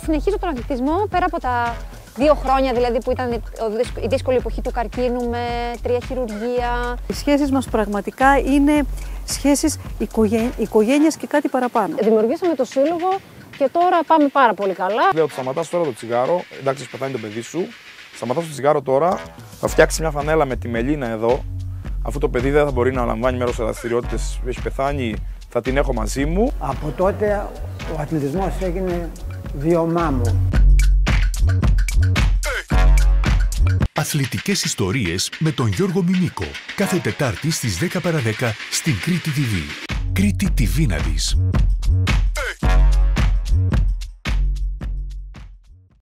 συνεχίζω τον αθλητισμό πέρα από τα 2 χρόνια δηλαδή που ήταν η δύσκολη εποχή του καρκίνου με 3 χειρουργία. Οι σχέσεις μας πραγματικά είναι σχέσεις οικογένειας και κάτι παραπάνω. Δημιουργήσαμε το σύλλογο και τώρα πάμε πάρα πολύ καλά. Λέω ότι σταματάς τώρα το τσιγάρο, εντάξει, πεθάνει το παιδί σου. Σταματάς το τσιγάρο τώρα, θα φτιάξει μια φανέλα με τη μελίνα εδώ. Αφού το παιδί δεν θα μπορεί να λαμβάνει μέρος σε δραστηριότητες που έχει πεθάνει, θα την έχω μαζί μου. Από τότε ο αθλητισμός έγινε βιωμά μου. Αθλητικές ιστορίες με τον Γιώργο Μιμίκο. Κάθε Τετάρτη στις 10 παρα 10 στην Κρήτη TV. Κρήτη TV να δεις.